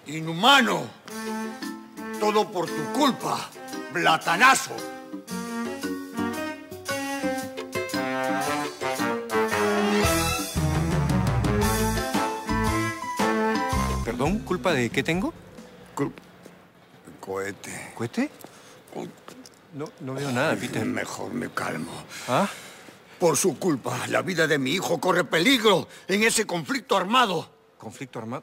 Inhumano. Todo por tu culpa, blatanazo. ¿Perdón? ¿Culpa de qué tengo? Cohete. ¿Cohete? No veo nada, Peter. Mejor me calmo. ¿Ah? Por su culpa, la vida de mi hijo corre peligro en ese conflicto armado. ¿Conflicto armado?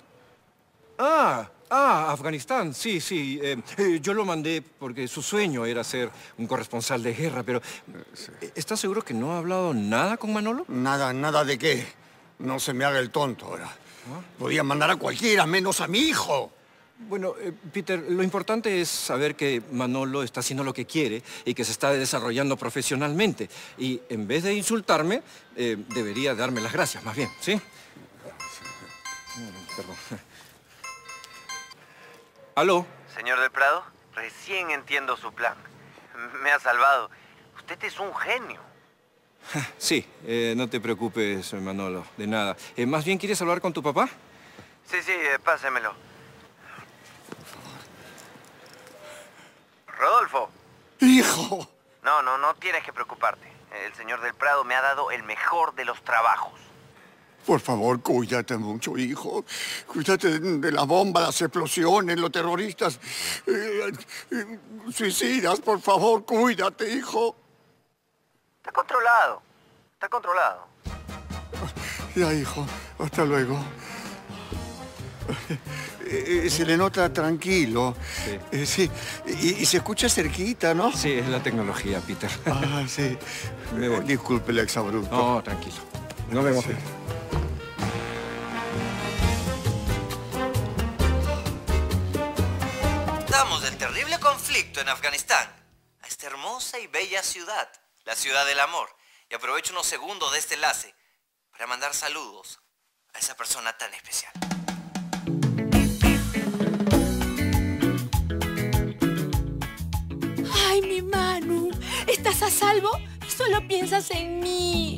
Afganistán, sí. Yo lo mandé porque su sueño era ser un corresponsal de guerra, pero... ¿Estás seguro que no ha hablado nada con Manolo? Nada de qué. No se me haga el tonto ahora. Podía mandar a cualquiera, menos a mi hijo. Bueno, Peter, lo importante es saber que Manolo está haciendo lo que quiere y que se está desarrollando profesionalmente. Y en vez de insultarme, debería darme las gracias, más bien, ¿sí? Perdón. ¿Aló? Señor del Prado, recién entiendo su plan. Me ha salvado. Usted es un genio. Sí, no te preocupes, Manolo, de nada. Más bien, ¿quieres hablar con tu papá? Sí, pásemelo. Rodolfo. ¡Hijo! No tienes que preocuparte. El señor del Prado me ha dado el mejor de los trabajos. Por favor, cuídate mucho, hijo. Cuídate de la bomba, las explosiones, los terroristas. Suicidas, por favor, cuídate, hijo. Está controlado. Ya, hijo. Hasta luego. Se le nota tranquilo. Sí. Sí. Y se escucha cerquita, ¿no? Sí, es la tecnología, Peter. Sí. Me voy. Disculpe el exabrupto. No, tranquilo. Nos vemos. Sí. Hablamos del terrible conflicto en Afganistán, a esta hermosa y bella ciudad, la ciudad del amor. Y aprovecho unos segundos de este enlace para mandar saludos a esa persona tan especial. ¡Ay, mi Manu! ¿Estás a salvo? Solo piensas en mí.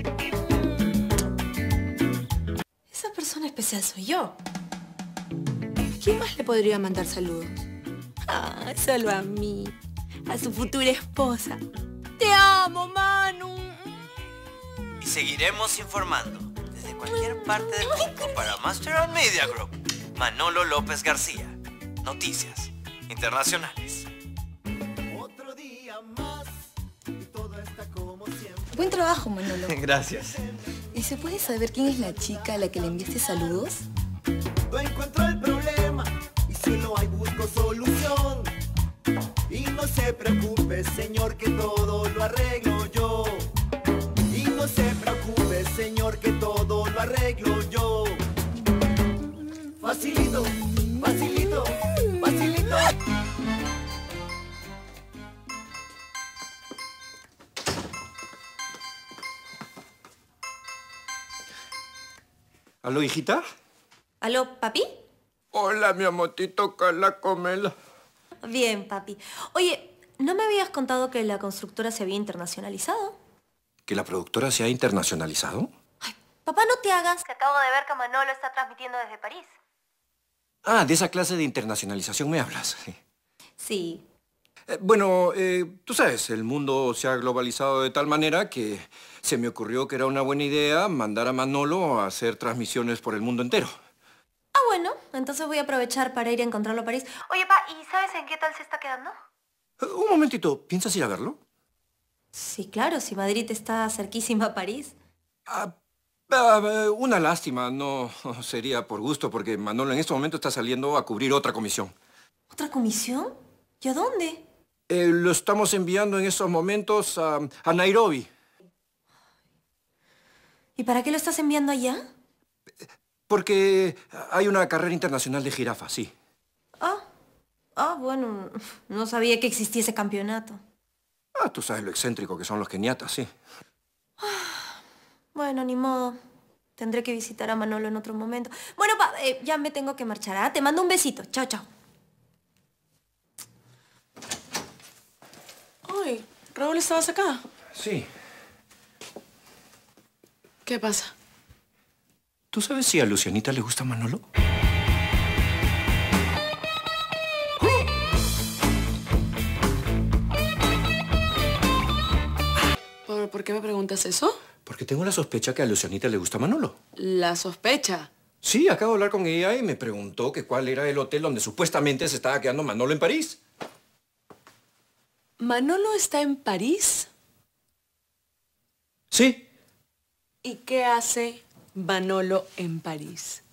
Esa persona especial soy yo. ¿A quién más le podría mandar saludos? Ah, solo a mí. A su futura esposa. ¡Te amo, Manu! Y seguiremos informando desde cualquier parte del mundo para Master and Media Group. Manolo López García. Noticias internacionales. Otro día más y todo está como siempre. Buen trabajo, Manolo. Gracias. ¿Y se puede saber quién es la chica a la que le enviaste saludos? No encuentro el problema y si no hay busco solución. Y no se preocupe, señor, que todo lo arreglo yo. Y no se preocupe, señor, que todo lo arreglo yo. Facilito. ¿Aló, hijita? ¿Aló, papi? Hola, mi amotito Calacomela. Bien, papi. Oye, ¿no me habías contado que la constructora se había internacionalizado? ¿Que la productora se ha internacionalizado? Ay, papá, no te hagas. Que acabo de ver que Manolo está transmitiendo desde París. Ah, de esa clase de internacionalización me hablas. Sí. Bueno, tú sabes, el mundo se ha globalizado de tal manera que se me ocurrió que era una buena idea mandar a Manolo a hacer transmisiones por el mundo entero. Ah, bueno, entonces voy a aprovechar para ir a encontrarlo a París. Oye, pa, ¿y sabes en qué tal se está quedando? Un momentito, ¿piensas ir a verlo? Sí, claro, si Madrid está cerquísima a París. Una lástima, no sería por gusto, porque Manolo en este momento está saliendo a cubrir otra comisión. ¿Otra comisión? ¿Y a dónde? Lo estamos enviando en estos momentos a Nairobi. ¿Y para qué lo estás enviando allá? Porque hay una carrera internacional de jirafa, sí. Bueno, no sabía que existía ese campeonato. Tú sabes lo excéntrico que son los keniatas, sí. Bueno, ni modo. Tendré que visitar a Manolo en otro momento. Bueno, pa, ya me tengo que marchar, ¿ah? Te mando un besito. Chao, chao. Ay, Raúl, ¿estabas acá? Sí. ¿Qué pasa? ¿Tú sabes si a Lucianita le gusta Manolo? ¿Por qué me preguntas eso? Porque tengo la sospecha que a Lucianita le gusta Manolo. La sospecha. Sí, acabo de hablar con ella y me preguntó que cuál era el hotel donde supuestamente se estaba quedando Manolo en París. ¿Manolo está en París? Sí. ¿Y qué hace Manolo en París?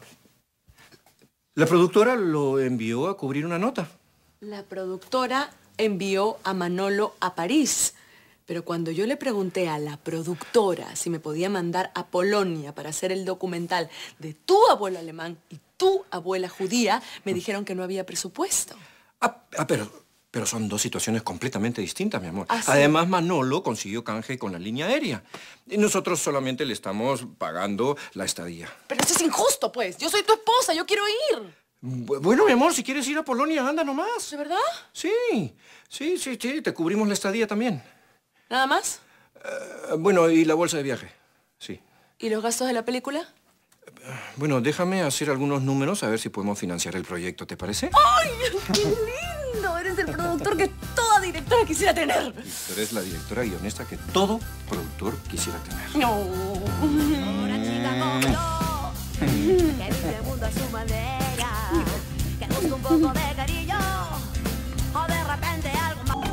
La productora lo envió a cubrir una nota. La productora envió a Manolo a París. Pero cuando yo le pregunté a la productora si me podía mandar a Polonia para hacer el documental de tu abuelo alemán y tu abuela judía, me dijeron que no había presupuesto. Pero son dos situaciones completamente distintas, mi amor. ¿Ah, sí? Además, Manolo consiguió canje con la línea aérea. Y nosotros solamente le estamos pagando la estadía. Pero eso es injusto, pues. Yo soy tu esposa, yo quiero ir. Bueno, mi amor, si quieres ir a Polonia, anda nomás. ¿De verdad? Sí, te cubrimos la estadía también. ¿Nada más? Bueno, y la bolsa de viaje, sí. ¿Y los gastos de la película? Bueno, déjame hacer algunos números a ver si podemos financiar el proyecto, ¿te parece? ¡Ay, qué lindo! Eres el productor que toda directora quisiera tener. Y tú eres la directora guionista que todo productor quisiera tener. No. Una chica como yo, que vive el mundo a su manera, que busca un poco de cariño, o de repente algo más.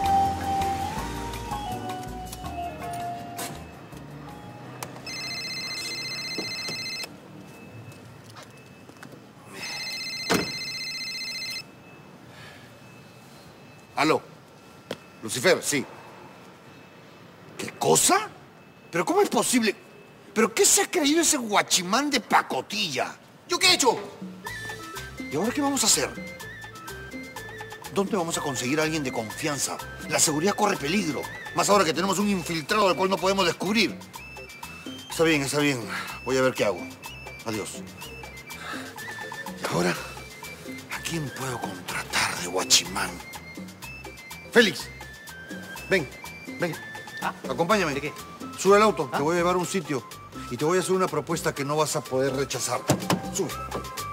Aló. Lucifer, sí. ¿Qué cosa? ¿Pero cómo es posible? ¿Pero qué se ha creído ese guachimán de pacotilla? ¿Yo qué he hecho? ¿Y ahora qué vamos a hacer? ¿Dónde vamos a conseguir a alguien de confianza? La seguridad corre peligro. Más ahora que tenemos un infiltrado al cual no podemos descubrir. Está bien, está bien. Voy a ver qué hago. Adiós. ¿Y ahora? ¿A quién puedo contratar de guachimán? Félix, ven. Acompáñame. ¿De qué? Sube al auto, te voy a llevar a un sitio y te voy a hacer una propuesta que no vas a poder rechazar. Sube.